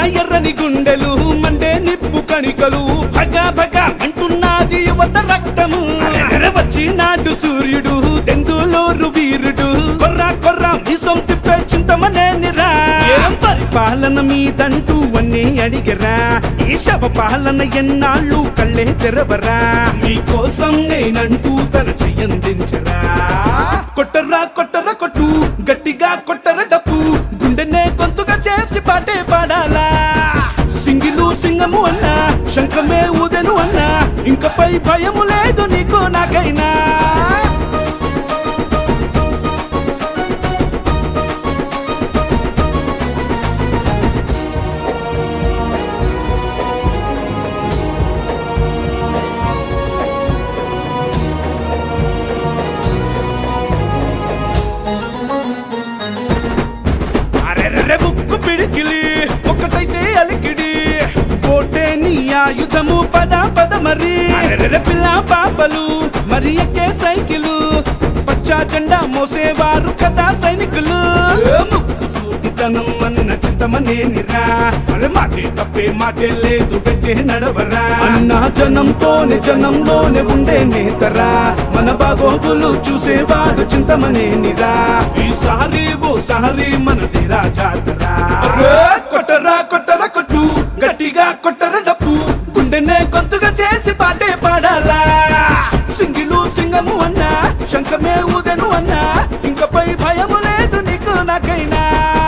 ఎర్రని గుండెలు మండే నిప్పు కణికలు భగా భగా అంటున్నది యువత రక్తము వచ్చినాడు సూర్యుడు తెందులూరు వీరుడు కొర్రా కొర్రా మీసం తిప్పే చింతమనేనిరా పరిపాలన మీదంటూ అన్నీ అడిగరా ఈ శవ పాలన ఎన్నాళ్ళు కళ్ళే తెరవరా మీకోసం నేనంటూ తన చెయ్యందించరా కొట్టరా కొట్టరా కొట్టు గట్టిగా కొట్టర డప్పు గుండెనే గొంతుగా చేసి పాటే పాడాలా సింగిలు సింగము అన్నా శంఖమే ఊదెను అన్నా ఇంకపై భయము లేదు నీకు నాకైనా బుక్కు పిడికిలి ఒక్కటైతే అలికిడి కోటే నీ ఆయుధము పద పద మరి పిల్ల పాపలు మరి ఎక్కే సైకిలు పచ్చా జెండా మోసేవారు కదా సైనికులు ముక్కు సూటితనం అన్న చింతమనేనిరా మరి మాటే తప్పే మాటే లేదు పెట్టే నడవరా అన్న జనంలోనే ఉండే నేతరా మన బాగోగులు చూసేవాడు చింతమనేనిరా ఈసారి ఓసారి మనదిరా జాతరా కొట్టరా కొట్టరా కొట్టు గట్టిగా కొట్టర డప్పు గుండెనే గొంతుగా చేసి పాటే పాడాలా సింగిలు సింగము అన్నా శంఖమే ఊదెను అన్నా ఇంకపై భయము లేదు నీకు నాకైనా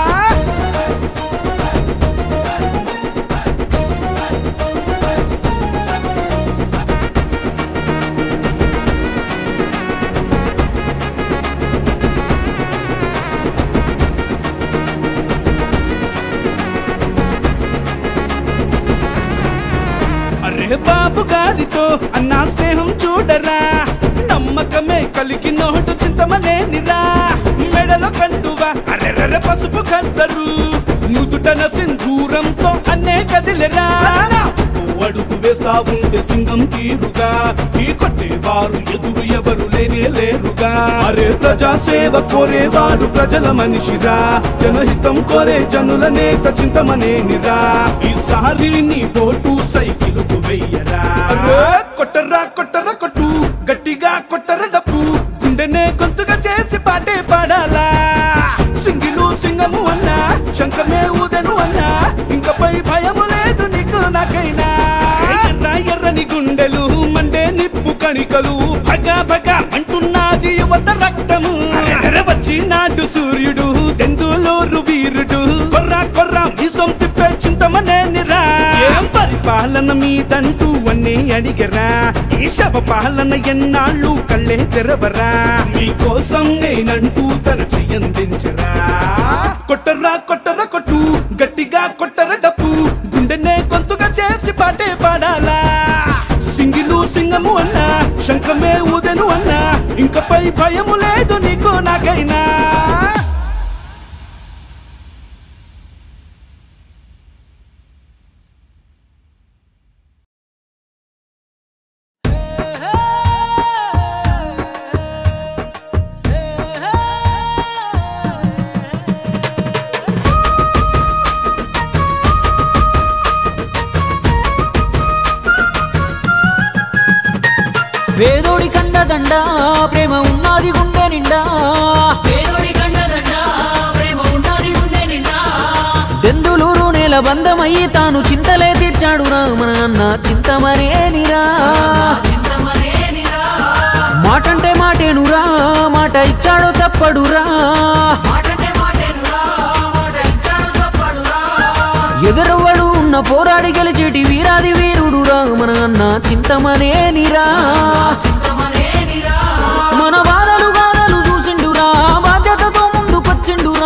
బాబు గారితో అన్నా స్నేహం చూడరా నమ్మకమే కలిగి నోటు చింతమనేనిరా మెడలో కండువా అరెర్ర పసుపు కద్దరు నుదుటన సింధూరంతో అన్నే కదిలెరా అడుగు వేస్తా ఉండే సింగం తీరుగా ఈ కొట్టేవారు ఎదురు ఎవరు లేనే లేరుగా అరే ప్రజాసేవ కోరేవాడు ప్రజల మనిషిరా జనహితం కోరే జనుల నేత చింతమనేనిరా ఈసారి నీ ఓటు సైకిలుకు వెయ్యరా కొట్టరా కొట్టరా కొట్టు గట్టిగా కొట్టర డప్పు గుండెనే గొంతుగా చేసి పాటే పాడాలా సింగిలు సింగము అన్నా శంఖమే ఊదెను అన్నా ఇంకపై భయము లేదు నీకు నాకైనా ఎర్రని గుండెలు మండే నిప్పు కణికలు భగా భగా అంటున్నది యువత రక్తము వచ్చినాడు సూర్యుడు తెందులూరు వీరుడు కొర్రా కొర్రా మీసం తిప్పే చింతమనేనిరా పరిపాలన మీదంటూ అన్నీ అడిగరా ఈ శవ పాలన ఎన్నాళ్ళు కళ్ళే తెరవరా మీకోసం నేనంటూ తన చెయ్యందించరా కొట్టరా కొట్టరా కొట్టు గట్టిగా కొట్టర డప్పు గుండెనే గొంతుగా చేసి పాటే పాడాలా సింగిలు సింగము అన్నా శంఖమే ఊదెను అన్నా ఇంకపై భయము లేదు నీకు నాకైనా వేదోడి కండదండ ప్రేమ ఉన్నది గుండె నిండా వేదోడి కండదండ ప్రేమ ఉన్నది గుండె నిండా దెందులూరు నేల బంధమయ్యి తాను చింతలే తీర్చాడు మన అన్న చింతమనేనిరా మాటంటే మాటేనురా మాట ఇచ్చాడు తప్పడురా ఎదురవ్వడు ఉన్న పోరాడి గెలిచేటి వీరాది వీరుడురా మన అన్న చింతమనేనిరా మన బాధలు గాథలు చూసిండురా బాధ్యతతో ముందుకొచ్చిండురా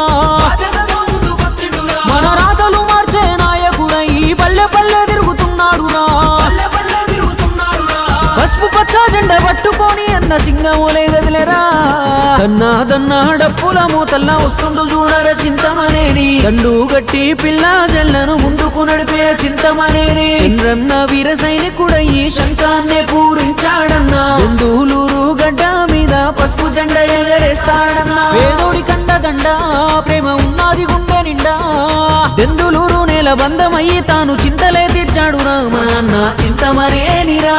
మన రాతలు మార్చే నాయకుడై పల్లె పల్లె తిరుగుతున్నాడురా పసుపు పచ్చ జెండా పట్టుకొని అన్న సింగములే గదిలేరా దన్నా దన్నా డప్పుల మూతల్లా వస్తుండు చూడర చింతమనేని దండు గట్టి పిల్ల జల్లను ముందుకు నడిపే చింతమనేని చంద్రన్న వీర సైనికుడయ్యి శంఖాన్నే పూరించాడన్నా దెందులూరు గడ్డ మీద పసుపు జెండా ఎగరేస్తాడన్నా వేదోడి కండదండ ప్రేమ ఉన్నది గుండె నిండా దెందులూరు నేల నెలబంధమయ్యి తాను చింతలే తీర్చాడు రా మన అన్న చింతమనేనిరా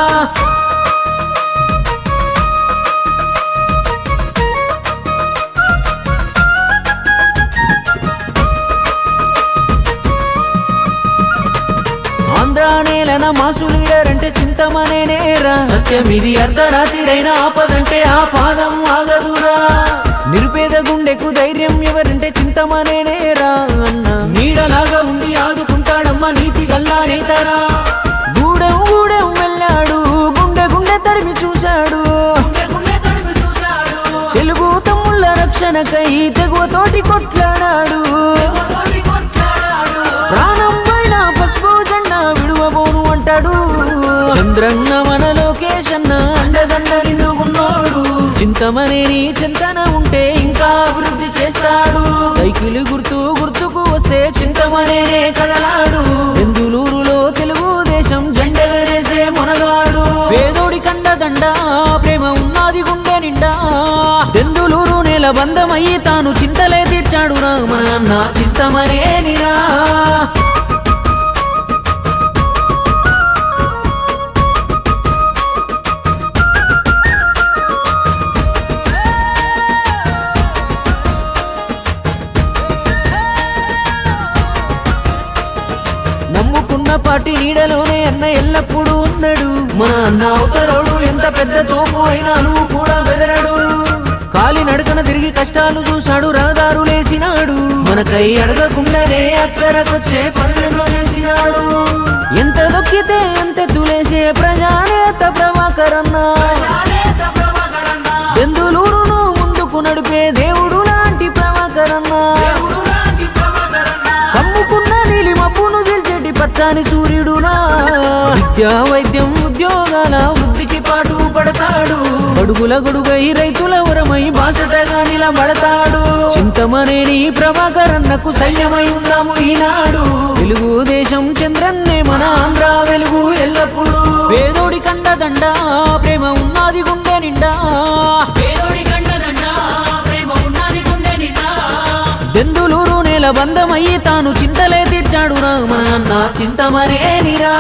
ఆంధ్రా నేలన మాసు లీడర్ అంటే చింతమనేనేరా సత్యం ఇది అర్ధరాత్రిరైన ఆపదంటే ఆ పాదం ఆగదురా నిరుపేద గుండెకు ధైర్యం ఎవరంటే చింతమనేనేరా అన్న నీడలాగా ఉండి ఆదుకుంటాడమ్మ నీతి గల్లాడేతారా గూడెం గూడెం వెళ్ళాడు గుండె గుండె తడిమి చూశాడు తెలుగు తమ్ముళ్ళ రక్షణకై తెగువతోటి కొట్లాడాడు ప్రాణం పైన పసుపు జెండా విడువబోను అంటాడు చంద్రన్న మన లోకేష్ అన్న అండదండ నిండుకున్నాడు చింతమనేని చింతన ఉంటే ఇంకా అభివృద్ధి చేస్తాడు సైకిల్ గుర్తుకు వస్తే చింతమనేనే కదలాడు బెందులూరులో తెలుగుదేశం జెండెగరేసే మునగాడు పేదోడి కండదండ ప్రేమ ఉన్నది గుండె నిండా బెందులూరు నెలబంధమయ్యి తాను చింతలే తీర్చాడు రా మన అన్న చింతమనేనిరా నమ్ముకున్న పార్టీ నీడలోనే అన్న ఎల్లప్పుడూ ఉన్నాడు మన అన్న అవతరోడు ఎంత పెద్ద తోపు అయినా నువ్వు కూడా బెదరడు కాలి నడకన తిరిగి కష్టాలు చూశాడు రహదారులేసినాడు మనకై అడగకుండానే అక్కరకొచ్చే పనులను చేసినాడు ఎంత దొక్కితే ఎంత తులేసే ప్రజానేత ప్రభాకరన్న బెందులూరును ముందుకు నడిపే దేవుడు లాంటి ప్రభాకరన్న కమ్ముకున్న నీలి మబ్బును దిల్చేటి పచ్చాని సూర్యుడునా విద్యా వైద్యం ఉద్యోగాల వృద్ధికి పాటు పడతాడు గడుగుల గొడుగై రైతుల వరమై బాసటగా నిలబడతాడు చింతమనేని ప్రభాకరన్నకు సైన్యమై ఉందాము ఈనాడు తెలుగుదేశం చంద్రన్నే మన ఆంధ్ర వెలుగు ఎల్లప్పుడు పేదోడి కండదండ ప్రేమ ఉన్నది గుండె నిండా బెందులూరు నెలబంధమయ్యి తాను చింతలే తీర్చాడు రా మన అన్న చింతమనేనిరా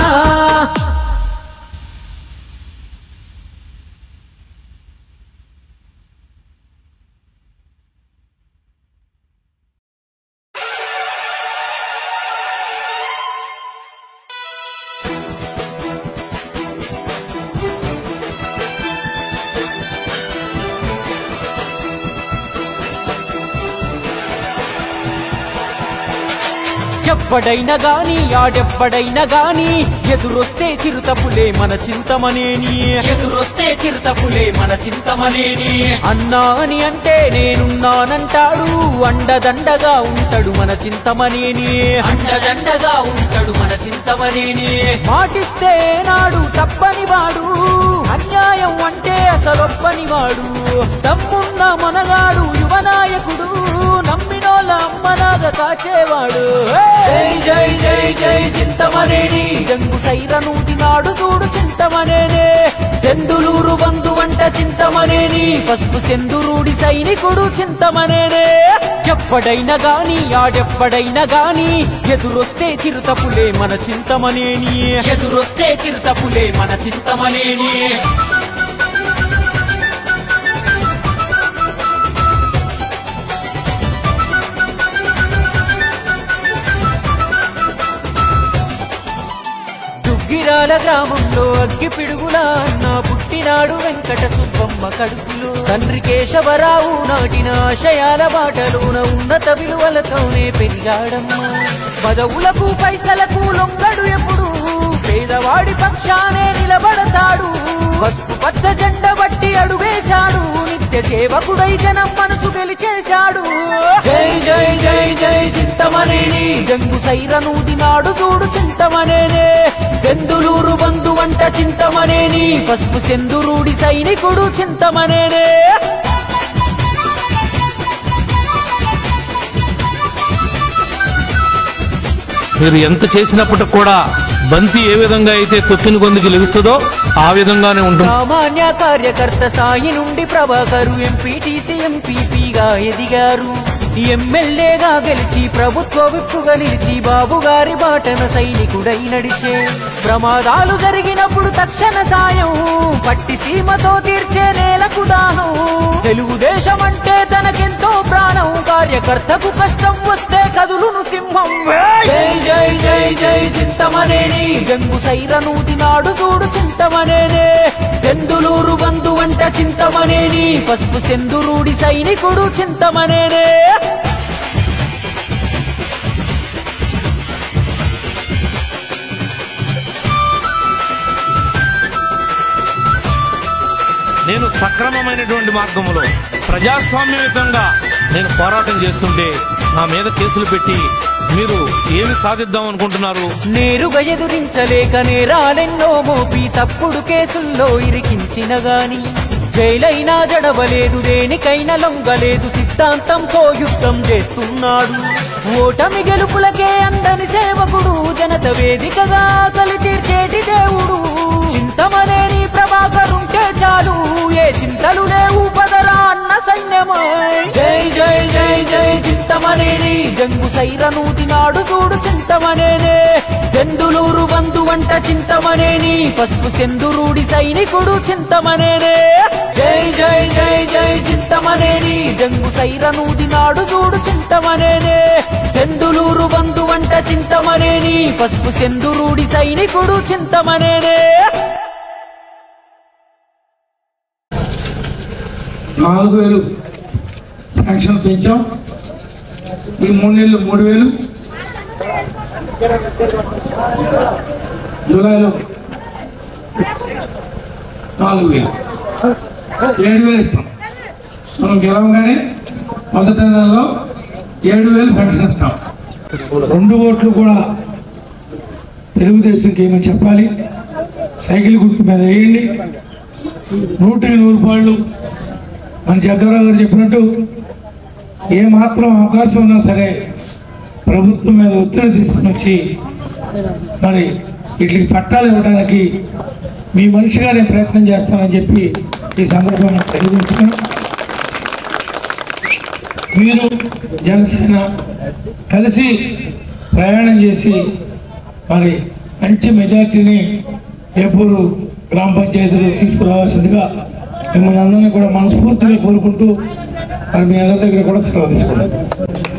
ఎవ్వడైనా గాని ఆడెవ్వడైనా గాని ఎదురొస్తే చిరుతపులే మన చింతమనేని ఎదురొస్తే చిరుతపులే మన చింతమనేని అన్నా అని అంటే నేనున్నానంటాడు అండదండగా ఉంటాడు మన చింతమనేని అండదండగా ఉంటాడు మన చింతమనేని మాటిస్తే నాడు తప్పని వాడు అన్యాయం అంటే అసలొప్పని వాడు దమ్మున్న మనగాడు యువనాయకుడు నమ్మినోళ్ళ అమ్మనాగ కాచేవాడు జై జై జై జై చింతమనేని జంగు సైరనూతి నాడు చూడు చింతమనేనే బెందులూరు బంధు వంట చింతమనేని పసుపు సెందురుడి సైనికుడు చింతమనేనే ఎవ్వడైనా గాని ఆడెవ్వడైనా గాని ఎదురొస్తే చిరుతపులే మన చింతమనేని ఎదురొస్తే చిరుతపులే మన చింతమనేని గిరాల గ్రామంలో అగ్గి పిడుగుల అన్న పుట్టినాడు వెంకట సుబ్బమ్మ కడుపులో తండ్రి కేశవరావు నాటిన ఆశయాల బాటలోన ఉన్నత విలువలతోనే పెరిగాడమ్మా పదవులకు పైసలకు లొంగడు ఎప్పుడు పేదవాడి పక్షానే నిలబడతాడు పసుపు పచ్చ జెండ బట్టి అడుగేశాడు నిత్య సేవకుడై జనం మనసు గెలిచేశాడు జై జై జై జై చింతమనేని జంగు సైరనూది నాడు చూడు చింతమనేనే బెందులూరు బంధు వంట చింతమనేని పసుపు సెందురుడి సైనికుడు చింతమనేనే మీరు ఎంత చేసినప్పటికి కూడా బంతి ఏ విధంగా అయితే తొక్కిన గొంతుకి లెగుస్తుందో ఆ విధంగానే ఉంటుంది. సామాన్య కార్యకర్త స్థాయి నుండి ప్రభాకరు ఎంపీటీసీ ఎంపీపీగా ఎదిగారు. ఎమ్మెల్యేగా గెలిచి ప్రభుత్వ విప్పుగా నిలిచి బాబు గారి బాటన సైనికుడై నడిచే ప్రమాదాలు జరిగినప్పుడు తక్షణ సాయం పట్టి సీమతో తీర్చే నేలకు దాహం తెలుగుదేశం అంటే తనకెంతో ప్రాణం కార్యకర్తకు కష్టం వస్తే కదులును సింహం జై జై జై జై చింతమనేని గంగు సైరనూతి నాడు చూడు చింతమనేనే దెందులూరు బంధు వంట చింతమనేని పసుపు సెందురూడి సైనికుడు చింతమనేనే నేను సక్రమమైనటువంటి మార్గంలో ప్రజాస్వామ్యయుతంగా నేను పోరాటం చేస్తుంటే నా మీద కేసులు పెట్టి మీరు ఏమి సాధిద్దాం అనుకుంటున్నారు? నేరుగా ఎదురించలేక నేరాలెన్నో మోపి తప్పుడు కేసుల్లో ఇరికించిన గాని జైలైనా జడవలేదు దేనికైనా లొంగలేదు సిద్ధాంతంతో యుద్ధం చేస్తున్నాడు ఓటమి గెలుపులకే అందని సేవకుడు జనత వేదికగా కలి తీర్చేటి దేవుడు చింతమనేని ప్రభాకరుంటే చాలు ఏ చింతలు లేవు పదరా అన్న సైన్యమై జై జై జై జై చింతమనేని గంగు సైరనూతి నాడు చూడు చింతమనేనే దెందులూరు బంధు వంట చింతమనేని పసుపు సెందురూడి సైనికుడు చింతమనేనే జై జై జై జై చింతమనేని గంగు సైరనూతి నాడు చూడు చింతమనేనే దెందులూరు బంధు వంట చింతమనేని పసుపు సెందురూడి సైనికుడు చింతమనేనే 4000 పెన్షన్ పెంచాం ఈ 3 నెలలు 3000 జూలైలో 4000 7,000 ఇస్తాం మనం గెలవగానే మొదటి నెలలో 7,000 పెన్షన్ ఇస్తాం 2 ఓట్లు కూడా తెలుగుదేశంకి ఏమని చెప్పాలి సైకిల్ గుర్తు మీద వేయండి 100 రూపాయలు మన జగ్గారావు గారు చెప్పినట్టు ఏ మాత్రం అవకాశం ఉన్నా సరే ప్రభుత్వం మీద ఒత్తిడి తీసుకుని వచ్చి మరి వీటికి పట్టాలు ఇవ్వడానికి మీ మనిషిగా నేను ప్రయత్నం చేస్తానని చెప్పి ఈ సందర్భంగా తెలియజేస్తున్నాను మీరు జనసేన కలిసి ప్రయాణం చేసి మరి మంచి మెజార్టీని ఏపూరు గ్రామ పంచాయతీలో తీసుకురావాల్సిందిగా మిమ్మల్ని అందరినీ కూడా మనస్ఫూర్తిగా కోరుకుంటూ మరి మీ అందరి దగ్గర కూడా సెలవు తీసుకుంటాం.